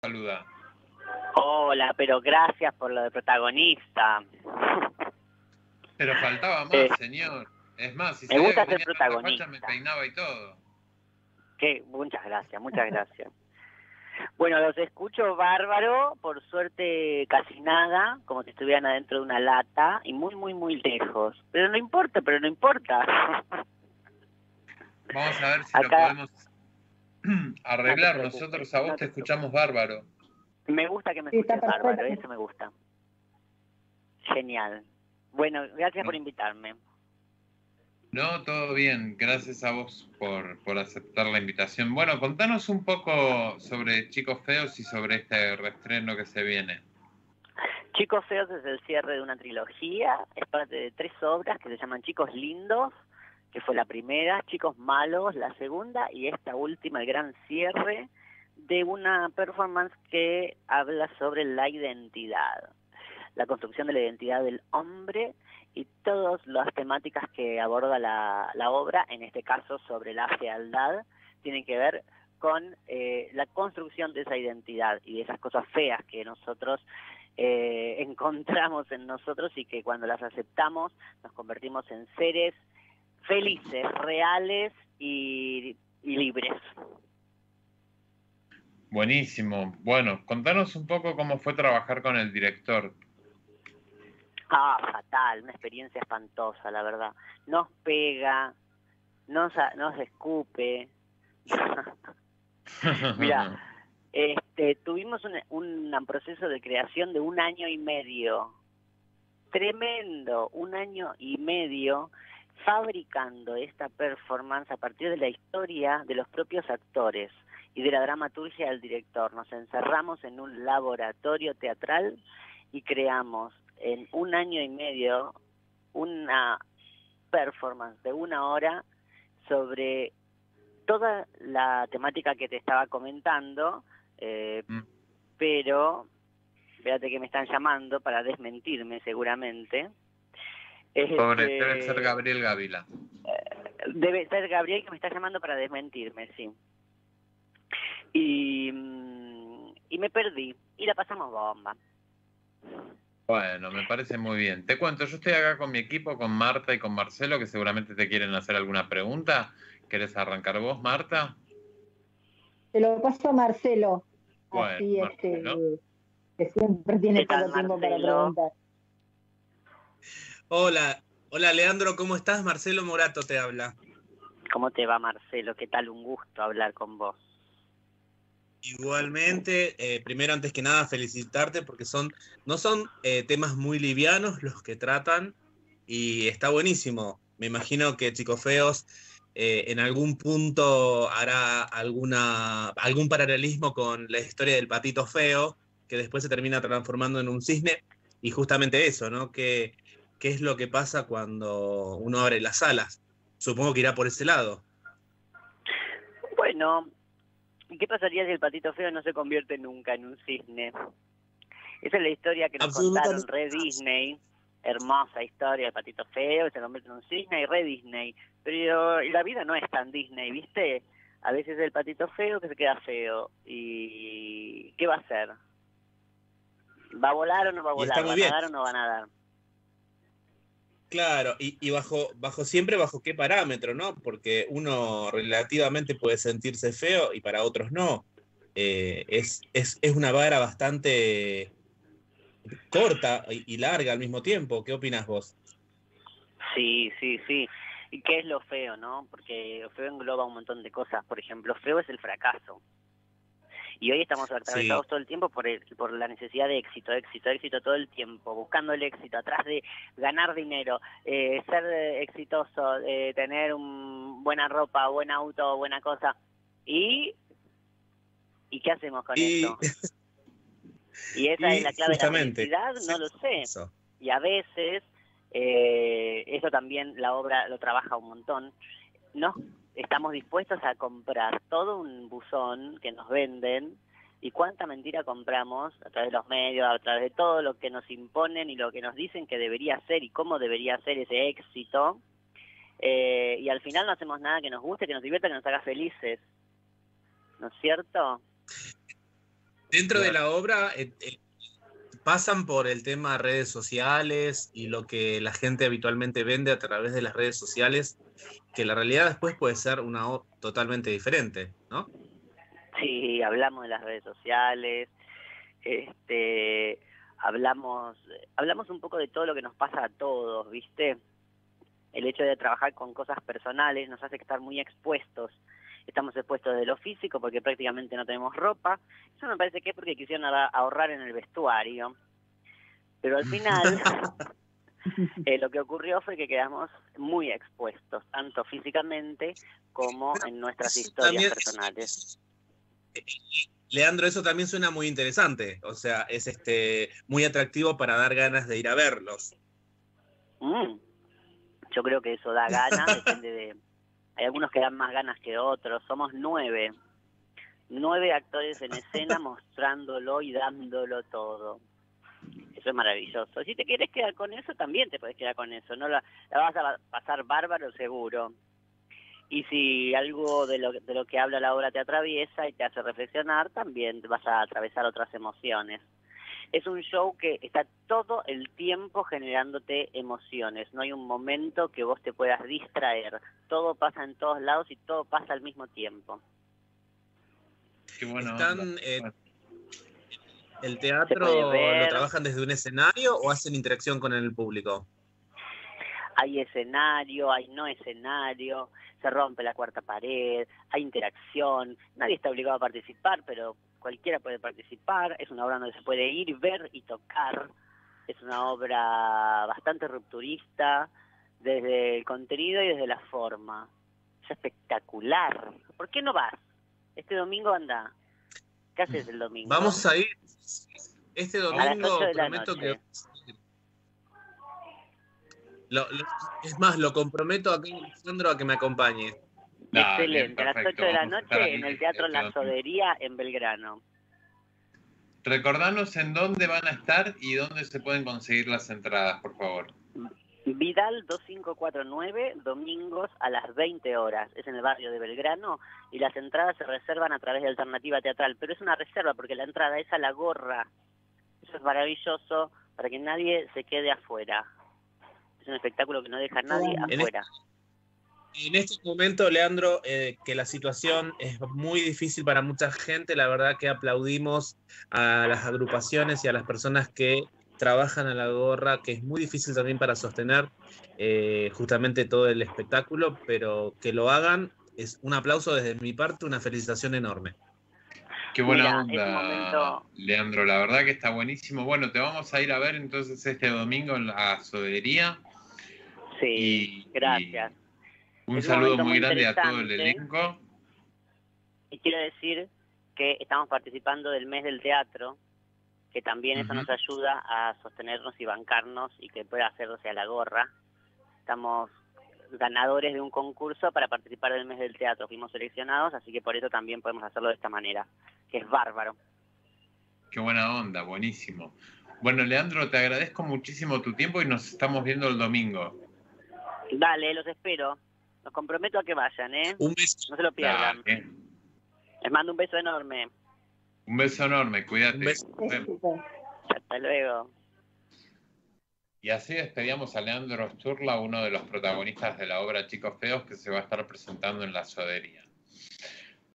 saluda. Hola, pero gracias por lo de protagonista. Pero faltaba más, señor. Es más, si me sabía gusta que ser tenía tanta protagonista. facha, me peinaba y todo. Muchas gracias, muchas gracias. Bueno, los escucho bárbaro, por suerte casi nada, como si estuvieran adentro de una lata, y muy, muy, muy lejos. Pero no importa. Vamos a ver si Acá, lo podemos arreglar. no te preocupes, Nosotros a vos te escuchamos bárbaro. Me gusta que me escuches bárbaro, eso me gusta. Genial. Bueno, gracias por invitarme. No, todo bien. Gracias a vos por aceptar la invitación. Bueno, contanos un poco sobre Chicos Feos y sobre este reestreno que se viene. Chicos Feos es el cierre de una trilogía, es parte de 3 obras que se llaman Chicos Lindos, que fue la primera, Chicos Malos, la segunda, y esta última, el gran cierre de una performance que habla sobre la identidad, la construcción de la identidad del hombre y todas las temáticas que aborda la obra, en este caso sobre la fealdad, tienen que ver con la construcción de esa identidad y de esas cosas feas que nosotros encontramos en nosotros y que cuando las aceptamos nos convertimos en seres felices, reales y libres. Buenísimo. Bueno, contanos un poco cómo fue trabajar con el director. Fatal, una experiencia espantosa, la verdad. Nos pega, nos escupe. Mira, tuvimos un proceso de creación de 1 año y medio. Tremendo, 1 año y medio fabricando esta performance a partir de la historia de los propios actores y de la dramaturgia del director. Nos encerramos en un laboratorio teatral y creamos en 1 año y medio una performance de 1 hora sobre toda la temática que te estaba comentando, pero espérate que me están llamando para desmentirme seguramente. Debe ser Gabriel Gávila. Debe ser Gabriel que me está llamando para desmentirme, sí. Y me perdí, y la pasamos bomba. Bueno, me parece muy bien. Te cuento, yo estoy acá con mi equipo, con Marta y con Marcelo, que seguramente te quieren hacer alguna pregunta. ¿Querés arrancar vos, Marta? Te lo paso a Marcelo. Bueno, así Marcelo. que siempre tiene poco tiempo para preguntar. Hola, Leandro, ¿cómo estás? Marcelo Morato te habla. ¿Cómo te va, Marcelo? ¿Qué tal? Un gusto hablar con vos. Igualmente, primero, antes que nada, felicitarte porque no son temas muy livianos los que tratan y está buenísimo. Me imagino que Chicos Feos en algún punto hará algún paralelismo con la historia del patito feo, que después se termina transformando en un cisne, y justamente eso, ¿no? ¿Qué es lo que pasa cuando uno abre las alas? Supongo que irá por ese lado. Bueno, ¿y qué pasaría si el patito feo no se convierte nunca en un cisne? Esa es la historia que nos contaron Red Disney. Hermosa historia del patito feo, se convierte en un cisne y Red Disney. Pero la vida no es tan Disney, ¿viste? A veces es el patito feo que se queda feo. ¿Y qué va a hacer? ¿Va a volar o no va a volar? ¿Va a nadar o no va a nadar? Claro, y siempre bajo qué parámetro, ¿no? Porque uno relativamente puede sentirse feo y para otros no. Es una vara bastante corta y larga al mismo tiempo. ¿Qué opinas vos? Sí. ¿Y qué es lo feo, no? Porque lo feo engloba un montón de cosas. Por ejemplo, feo es el fracaso. Y hoy estamos atravesados todo el tiempo por la necesidad de éxito todo el tiempo, buscando el éxito, atrás de ganar dinero, ser exitoso, tener buena ropa, buen auto, buena cosa. ¿Y qué hacemos con eso? Y esa es la clave de la felicidad, no lo sé. Eso. Y a veces, eso también la obra lo trabaja un montón, estamos dispuestos a comprar todo un buzón que nos venden, y cuánta mentira compramos a través de los medios, a través de todo lo que nos imponen y lo que nos dicen que debería ser y cómo debería ser ese éxito, y al final no hacemos nada que nos guste, que nos divierta, que nos haga felices, ¿no es cierto? Dentro de la obra pasan por el tema redes sociales y lo que la gente habitualmente vende a través de las redes sociales, que la realidad después puede ser una totalmente diferente, ¿no? Sí, hablamos de las redes sociales, hablamos un poco de todo lo que nos pasa a todos, ¿viste? El hecho de trabajar con cosas personales nos hace estar muy expuestos. Estamos expuestos de lo físico porque prácticamente no tenemos ropa. Eso me parece que es porque quisieron ahorrar en el vestuario. Pero al final lo que ocurrió fue que quedamos muy expuestos, tanto físicamente como en nuestras historias personales. Leandro, eso también suena muy interesante. O sea, es muy atractivo para dar ganas de ir a verlos. Yo creo que eso da ganas, depende de... Hay algunos que dan más ganas que otros. Somos 9 actores en escena mostrándolo y dándolo todo. Eso es maravilloso. Si te querés quedar con eso, también te podés quedar con eso. No la vas a pasar bárbaro, seguro. Y si algo de lo que habla la obra te atraviesa y te hace reflexionar, también vas a atravesar otras emociones. Es un show que está todo el tiempo generándote emociones. No hay un momento que vos te puedas distraer. Todo pasa en todos lados y todo pasa al mismo tiempo. Qué bueno. ¿El teatro lo trabajan desde un escenario o hacen interacción con el público? Hay escenario, hay no escenario, se rompe la cuarta pared, hay interacción, nadie está obligado a participar, pero cualquiera puede participar. Es una obra donde se puede ir, ver y tocar. Es una obra bastante rupturista desde el contenido y desde la forma. Es espectacular. ¿Por qué no vas? Este domingo anda. ¿Qué haces el domingo? Vamos a ir. Este domingo a las 8 de la prometo noche. Es más, lo comprometo a Alejandro a que me acompañe. Excelente, a las 8 de la noche en el Teatro La Sodería en Belgrano. Recordanos en dónde van a estar y dónde se pueden conseguir las entradas, por favor. Vidal 2549, domingos a las 20 horas. Es en el barrio de Belgrano y las entradas se reservan a través de Alternativa Teatral. Pero es una reserva porque la entrada es a la gorra. Eso es maravilloso para que nadie se quede afuera. Es un espectáculo que no deja a nadie afuera. En este momento, Leandro, que la situación es muy difícil para mucha gente, la verdad que aplaudimos a las agrupaciones y a las personas que trabajan a la gorra, que es muy difícil también para sostener justamente todo el espectáculo, pero que lo hagan es un aplauso desde mi parte, una felicitación enorme. Qué buena onda, Leandro, la verdad que está buenísimo. Bueno, te vamos a ir a ver entonces este domingo en la Sodería. Sí, gracias. Un saludo muy grande a todo el elenco. Y quiero decir que estamos participando del mes del teatro, que también eso nos ayuda a sostenernos y bancarnos y que pueda hacerse a la gorra. Estamos ganadores de un concurso para participar del mes del teatro. Fuimos seleccionados, así que por eso también podemos hacerlo de esta manera, que es bárbaro. Qué buena onda, buenísimo. Bueno, Leandro, te agradezco muchísimo tu tiempo y nos estamos viendo el domingo. Dale, los espero. Los comprometo a que vayan, ¿eh? Un beso. No se lo pierdan. Dale. Les mando un beso enorme. Un beso enorme, cuídate. Un beso. Hasta luego. Y así despedíamos a Leandro Sturla, uno de los protagonistas de la obra Chicos Feos, que se va a estar presentando en la Sodería.